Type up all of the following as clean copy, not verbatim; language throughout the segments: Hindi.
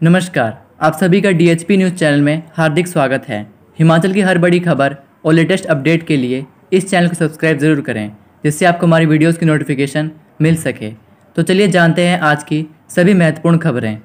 नमस्कार, आप सभी का DHP न्यूज़ चैनल में हार्दिक स्वागत है। हिमाचल की हर बड़ी खबर और लेटेस्ट अपडेट के लिए इस चैनल को सब्सक्राइब ज़रूर करें, जिससे आपको हमारी वीडियोस की नोटिफिकेशन मिल सके। तो चलिए जानते हैं आज की सभी महत्वपूर्ण खबरें।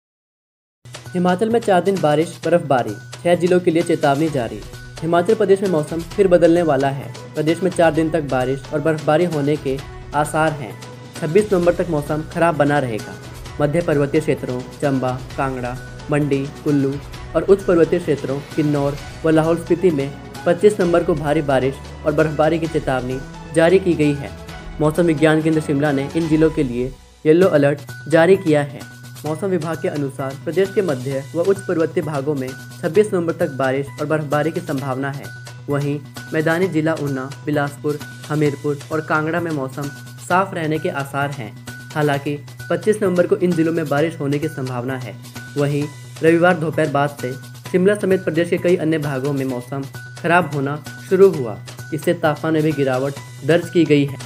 हिमाचल में 4 दिन बारिश बर्फबारी, 6 जिलों के लिए चेतावनी जारी। हिमाचल प्रदेश में मौसम फिर बदलने वाला है। प्रदेश में 4 दिन तक बारिश और बर्फबारी होने के आसार हैं। 26 नवंबर तक मौसम खराब बना रहेगा। मध्य पर्वतीय क्षेत्रों चंबा, कांगड़ा, मंडी, कुल्लू और उच्च पर्वतीय क्षेत्रों किन्नौर व लाहौल स्पीति में 25 नवंबर को भारी बारिश और बर्फबारी की चेतावनी जारी की गई है। मौसम विज्ञान केंद्र शिमला ने इन जिलों के लिए येलो अलर्ट जारी किया है। मौसम विभाग के अनुसार प्रदेश के मध्य व उच्च पर्वतीय भागों में 26 नवंबर तक बारिश और बर्फबारी की संभावना है। वहीं मैदानी जिला ऊना, बिलासपुर, हमीरपुर और कांगड़ा में मौसम साफ रहने के आसार हैं। हालांकि 25 नवंबर को इन जिलों में बारिश होने की संभावना है। वहीं रविवार दोपहर बाद से शिमला समेत प्रदेश के कई अन्य भागों में मौसम खराब होना शुरू हुआ। इससे तापमान में भी गिरावट दर्ज की गई है।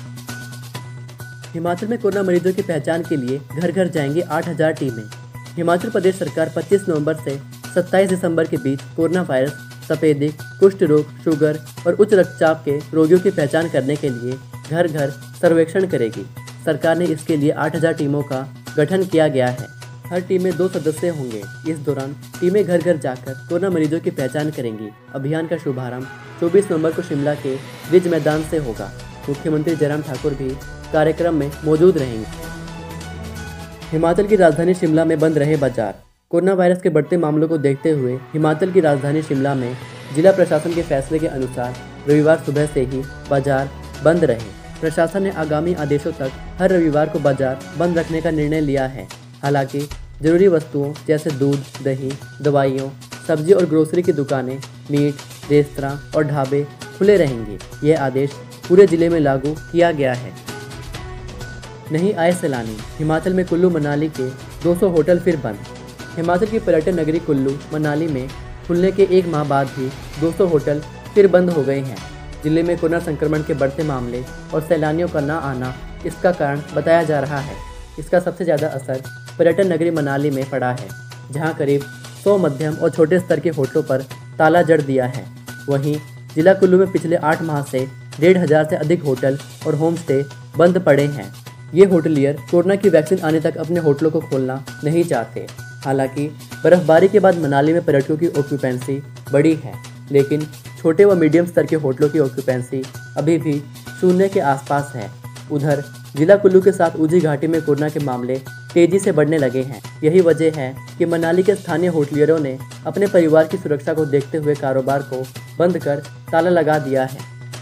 हिमाचल में कोरोना मरीजों की पहचान के लिए घर घर जाएंगी 8000 टीमें। हिमाचल प्रदेश सरकार 25 नवंबर से 27 दिसंबर के बीच कोरोना वायरस, तपेदिक, कुष्ठ रोग, शुगर और उच्च रक्तचाप के रोगियों की पहचान करने के लिए घर घर सर्वेक्षण करेगी। सरकार ने इसके लिए 8000 टीमों का गठन किया गया है। हर टीम में 2 सदस्य होंगे। इस दौरान टीमें घर घर जाकर कोरोना मरीजों की पहचान करेंगी। अभियान का शुभारंभ 24 नवंबर को शिमला के रिज मैदान से होगा। मुख्यमंत्री जयराम ठाकुर भी कार्यक्रम में मौजूद रहेंगे। हिमाचल की राजधानी शिमला में बंद रहे बाजार। कोरोना वायरस के बढ़ते मामलों को देखते हुए हिमाचल की राजधानी शिमला में जिला प्रशासन के फैसले के अनुसार रविवार सुबह से ही बाजार बंद रहे। प्रशासन ने आगामी आदेशों तक हर रविवार को बाजार बंद रखने का निर्णय लिया है। हालांकि जरूरी वस्तुओं जैसे दूध, दही, दवाइयों, सब्जी और ग्रोसरी की दुकानें, मीट, रेस्तरां और ढाबे खुले रहेंगे। यह आदेश पूरे जिले में लागू किया गया है। नहीं आए सैलानी। हिमाचल में कुल्लू मनाली के 200 होटल फिर बंद। हिमाचल की पर्यटन नगरी कुल्लू मनाली में खुलने के 1 माह बाद भी 200 होटल फिर बंद हो गए हैं। जिले में कोरोना संक्रमण के बढ़ते मामले और सैलानियों का न आना इसका कारण बताया जा रहा है। इसका सबसे ज़्यादा असर पर्यटन नगरी मनाली में पड़ा है, जहां करीब 100 मध्यम और छोटे स्तर के होटलों पर ताला जड़ दिया है। वहीं जिला कुल्लू में पिछले 8 माह से 1500 से अधिक होटल और होम स्टे बंद पड़े हैं। ये होटलियर कोरोना की वैक्सीन आने तक अपने होटलों को खोलना नहीं चाहते। हालांकि बर्फबारी के बाद मनाली में पर्यटकों की ऑक्यूपेंसी बढ़ी है, लेकिन छोटे व मीडियम स्तर के होटलों की ऑक्यूपेंसी अभी भी 0 के आसपास है। उधर जिला कुल्लू के साथ ऊजी घाटी में कोरोना के मामले तेजी से बढ़ने लगे हैं। यही वजह है कि मनाली के स्थानीय होटलियरों ने अपने परिवार की सुरक्षा को देखते हुए कारोबार को बंद कर ताला लगा दिया है।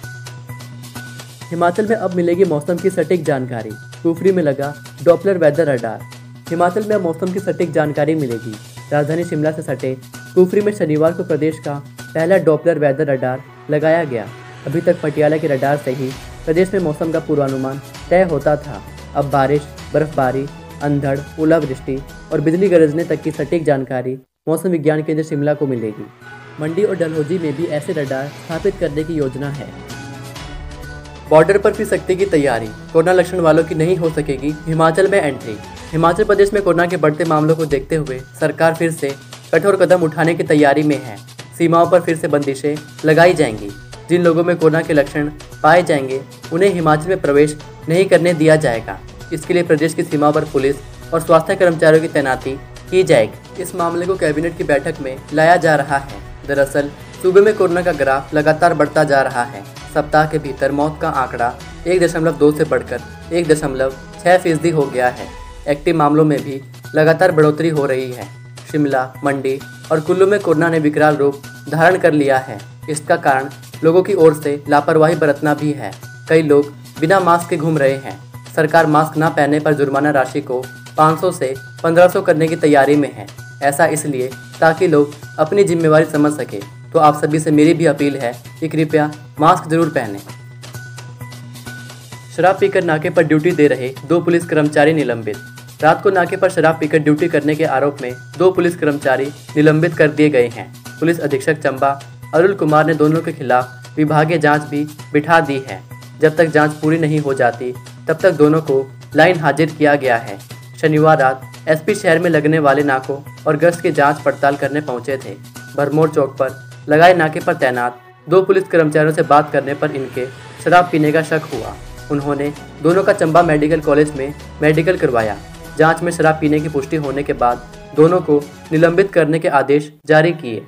हिमाचल में अब मिलेगी मौसम की सटीक जानकारी। कुफरी में लगा डॉपलर वेदर रडार। हिमाचल में अब मौसम की सटीक जानकारी मिलेगी। राजधानी शिमला से सटे कुफरी में शनिवार को प्रदेश का पहला डॉपलर वेदर रडार लगाया गया। अभी तक पटियाला के रडार से ही प्रदेश में मौसम का पूर्वानुमान तय होता था। अब बारिश, बर्फबारी, अंधड़, ओलावृष्टि और बिजली गरजने तक की सटीक जानकारी मौसम विज्ञान केंद्र शिमला को मिलेगी। मंडी और डलहौजी में भी ऐसे रडार स्थापित करने की योजना है। बॉर्डर पर फिर सख्ती की तैयारी। कोरोना लक्षण वालों की नहीं हो सकेगी हिमाचल में एंट्री। हिमाचल प्रदेश में कोरोना के बढ़ते मामलों को देखते हुए सरकार फिर से कठोर कदम उठाने की तैयारी में है। सीमाओं पर फिर से बंदिशें लगाई जाएंगी। जिन लोगों में कोरोना के लक्षण पाए जाएंगे उन्हें हिमाचल में प्रवेश नहीं करने दिया जाएगा। इसके लिए प्रदेश की सीमा पर पुलिस और स्वास्थ्य कर्मचारियों की तैनाती की जाएगी। इस मामले को कैबिनेट की बैठक में लाया जा रहा है। दरअसल सूबे में कोरोना का ग्राफ लगातार बढ़ता जा रहा है। सप्ताह के भीतर मौत का आंकड़ा 1.2 से बढ़कर 1.6% हो गया है। एक्टिव मामलों में भी लगातार बढ़ोतरी हो रही है। शिमला, मंडी और कुल्लू में कोरोना ने विकराल रूप धारण कर लिया है। इसका कारण लोगों की ओर से लापरवाही बरतना भी है। कई लोग बिना मास्क के घूम रहे हैं। सरकार मास्क न पहनने पर जुर्माना राशि को 500 से 1500 करने की तैयारी में है। ऐसा इसलिए ताकि लोग अपनी जिम्मेवारी समझ सके। तो आप सभी से मेरी भी अपील है कि कृपया मास्क जरूर पहनें। शराब पीकर नाके पर ड्यूटी दे रहे 2 पुलिस कर्मचारी निलंबित। रात को नाके पर शराब पीकर ड्यूटी करने के आरोप में 2 पुलिस कर्मचारी निलंबित कर दिए गए हैं। पुलिस अधीक्षक चंबा अरुल कुमार ने दोनों के खिलाफ विभागीय जांच भी बिठा दी है। जब तक जांच पूरी नहीं हो जाती तब तक दोनों को लाइन हाजिर किया गया है। शनिवार रात एसपी शहर में लगने वाले नाकों और गश्त की जांच पड़ताल करने पहुंचे थे। भरमौर चौक पर लगाए नाके पर तैनात 2 पुलिस कर्मचारियों से बात करने पर इनके शराब पीने का शक हुआ। उन्होंने दोनों का चंबा मेडिकल कॉलेज में मेडिकल करवाया। जांच में शराब पीने की पुष्टि होने के बाद दोनों को निलंबित करने के आदेश जारी किए।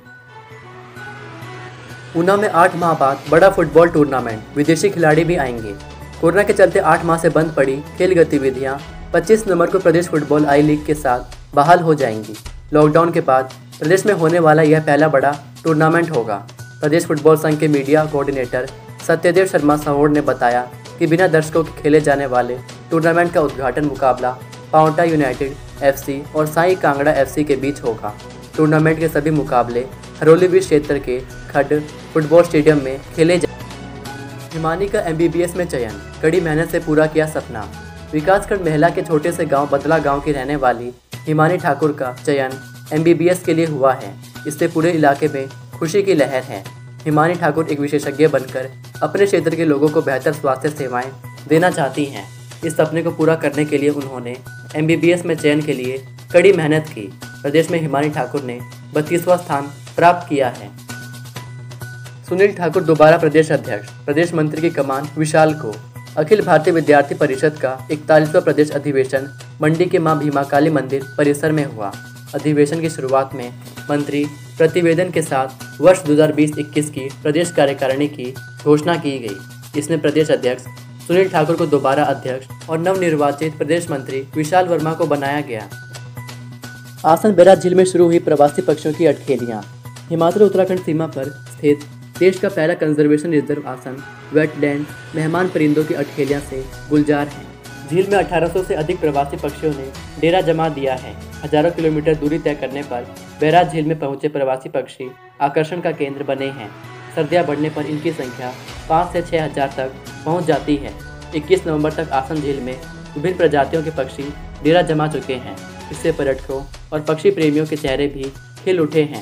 ऊना में 8 माह बाद बड़ा फुटबॉल टूर्नामेंट, विदेशी खिलाड़ी भी आएंगे। कोरोना के चलते 8 माह से बंद पड़ी खेल गतिविधियां 25 नवंबर को प्रदेश फुटबॉल आई लीग के साथ बहाल हो जाएंगी। लॉकडाउन के बाद प्रदेश में होने वाला यह पहला बड़ा टूर्नामेंट होगा। प्रदेश फुटबॉल संघ के मीडिया कोऑर्डिनेटर सत्यदेव शर्मा सहोड़ ने बताया कि बिना दर्शकों के खेले जाने वाले टूर्नामेंट का उद्घाटन मुकाबला पांवटा यूनाइटेड एफसी और साई कांगड़ा एफसी के बीच होगा। टूर्नामेंट के सभी मुकाबले हरोलीवीर क्षेत्र के खड्ड फुटबॉल स्टेडियम में खेले जाएंगे। हिमानी का MBBS में चयन, कड़ी मेहनत से पूरा किया सपना। विकासखंड महिला के छोटे से गांव बदला गांव की रहने वाली हिमानी ठाकुर का चयन MBBS के लिए हुआ है। इससे पूरे इलाके में खुशी की लहर है। हिमानी ठाकुर एक विशेषज्ञ बनकर अपने क्षेत्र के लोगों को बेहतर स्वास्थ्य सेवाएं देना चाहती हैं। इस सपने को पूरा करने के लिए उन्होंने MBBS में चयन के लिए कड़ी मेहनत की। प्रदेश में हिमानी ठाकुर ने 32वां स्थान प्राप्त किया है। सुनील ठाकुर दोबारा प्रदेश अध्यक्ष, प्रदेश मंत्री की कमान विशाल को। अखिल भारतीय विद्यार्थी परिषद का 41वां प्रदेश अधिवेशन मंडी के मां भीमा काली मंदिर परिसर में हुआ। अधिवेशन की शुरुआत में मंत्री प्रतिवेदन के साथ वर्ष 2020-21 की प्रदेश कार्यकारिणी की घोषणा की गई। इसमें प्रदेश अध्यक्ष सुनील ठाकुर को दोबारा अध्यक्ष और नवनिर्वाचित प्रदेश मंत्री विशाल वर्मा को बनाया गया। आसन बैराज झील में शुरू हुई प्रवासी पक्षियों की अटखेलियाँ। हिमाचल उत्तराखंड सीमा पर स्थित देश का पहला कंजर्वेशन रिजर्व आसन वेटलैंड मेहमान परिंदों की अटखेलियाँ से गुलजार है। झील में 1800 से अधिक प्रवासी पक्षियों ने डेरा जमा दिया है। हजारों किलोमीटर दूरी तय करने पर बैराज झील में पहुंचे प्रवासी पक्षी आकर्षण का केंद्र बने हैं। सर्दियां बढ़ने पर इनकी संख्या 5 से 6 हज़ार तक पहुंच जाती है। 21 नवंबर तक आसन झील में विभिन्न प्रजातियों के पक्षी डेरा जमा चुके हैं। इससे पर्यटकों और पक्षी प्रेमियों के चेहरे भी खिल उठे हैं।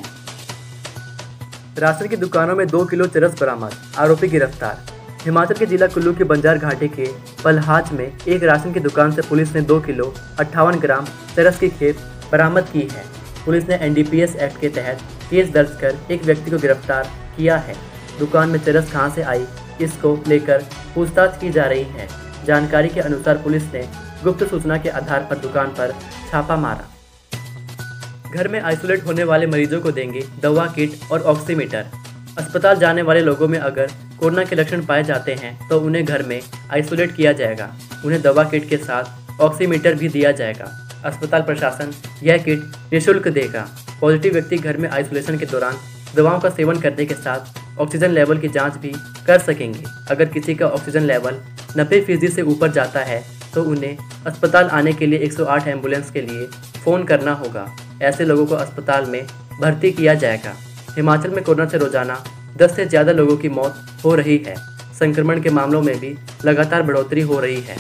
राशन की दुकानों में 2 किलो चरस बरामद, आरोपी गिरफ्तार। हिमाचल के जिला कुल्लू के बंजार घाटी के पलहाज में एक राशन की दुकान से पुलिस ने 2 किलो 58 ग्राम चरस की खेप बरामद की है। पुलिस ने NDPS एक्ट के तहत केस दर्ज कर एक व्यक्ति को गिरफ्तार किया है। दुकान में चरस कहां से आई, इसको लेकर पूछताछ की जा रही है। जानकारी के अनुसार पुलिस ने गुप्त सूचना के आधार पर दुकान पर छापा मारा। घर में आइसोलेट होने वाले मरीजों को देंगे दवा किट और ऑक्सीमीटर। अस्पताल जाने वाले लोगों में अगर कोरोना के लक्षण पाए जाते हैं तो उन्हें घर में आइसोलेट किया जाएगा। उन्हें दवा किट के साथ ऑक्सीमीटर भी दिया जाएगा। अस्पताल प्रशासन यह किट निःशुल्क देगा। पॉजिटिव व्यक्ति घर में आइसोलेशन के दौरान दवाओं का सेवन करने के साथ ऑक्सीजन लेवल की जांच भी कर सकेंगे। अगर किसी का ऑक्सीजन लेवल 90% से ऊपर जाता है तो उन्हें अस्पताल आने के लिए 108 एम्बुलेंस के लिए फ़ोन करना होगा। ऐसे लोगों को अस्पताल में भर्ती किया जाएगा। हिमाचल में कोरोना से रोजाना 10 से ज़्यादा लोगों की मौत हो रही है। संक्रमण के मामलों में भी लगातार बढ़ोतरी हो रही है।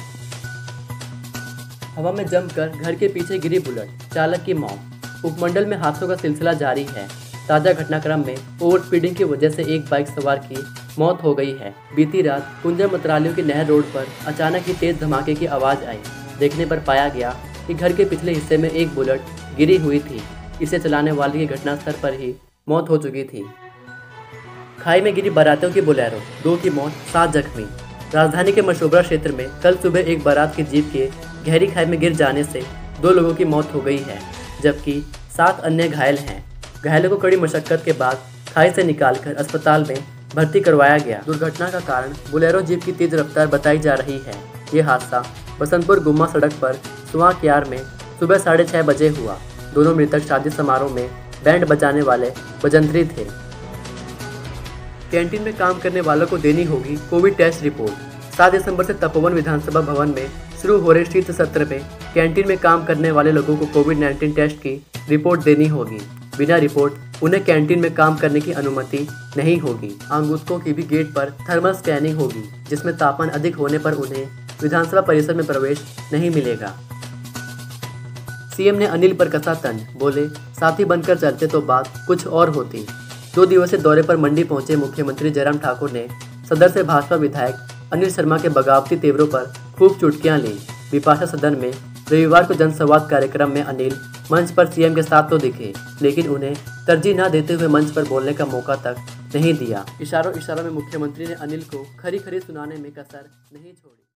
हवा में जमकर घर के पीछे गिरी बुलेट, चालक की मौत। उपमंडल में हादसों का सिलसिला जारी है। ताज़ा घटनाक्रम में ओवर स्पीडिंग की वजह से एक बाइक सवार की मौत हो गई है। बीती रात कुंजा मतरालियों की नहर रोड पर अचानक ही तेज धमाके की आवाज़ आई। देखने पर पाया गया कि घर के पिछले हिस्से में एक बुलेट गिरी हुई थी। इसे चलाने वाले की घटनास्थल पर ही मौत हो चुकी थी। खाई में गिरी बारातियों की बोलेरो, 2 की मौत, 7 जख्मी। राजधानी के मशोबरा क्षेत्र में कल सुबह एक बारात की जीप के गहरी खाई में गिर जाने से 2 लोगों की मौत हो गई है, जबकि 7 अन्य घायल हैं। घायलों को कड़ी मशक्कत के बाद खाई से निकालकर अस्पताल में भर्ती करवाया गया। दुर्घटना का कारण बोलेरो जीप की तेज रफ्तार बताई जा रही है। ये हादसा बसंतपुर गुम्मा सड़क पर सुआ क्यार में सुबह 6:30 बजे हुआ। दोनों मृतक शादी समारोह में बैंड बजाने वाले बजंतरी थे। कैंटीन में काम करने वालों को देनी होगी कोविड टेस्ट रिपोर्ट। 7 दिसंबर से तपोवन विधानसभा भवन में शुरू हो रहे शीत सत्र में कैंटीन में काम करने वाले लोगों को कोविड-19 टेस्ट की रिपोर्ट देनी होगी। बिना रिपोर्ट उन्हें कैंटीन में काम करने की अनुमति नहीं होगी। आंगतुकों की भी गेट पर थर्मल स्कैनिंग होगी, जिसमें तापमान अधिक होने पर उन्हें विधानसभा परिसर में प्रवेश नहीं मिलेगा। सीएम ने अनिल पर कसा तंज, बोले साथी बनकर चलते तो बात कुछ और होती। 2 दिवसीय दौरे पर मंडी पहुंचे मुख्यमंत्री जयराम ठाकुर ने सदर से भाजपा विधायक अनिल शर्मा के बगावती तेवरों पर खूब चुटकियां ली। विपाशा सदन में रविवार को जनसंवाद कार्यक्रम में अनिल मंच पर सीएम के साथ तो दिखे, लेकिन उन्हें तरजीह न देते हुए मंच पर बोलने का मौका तक नहीं दिया। इशारों में मुख्यमंत्री ने अनिल को खरी खरी सुनाने में कसर नहीं छोड़ी।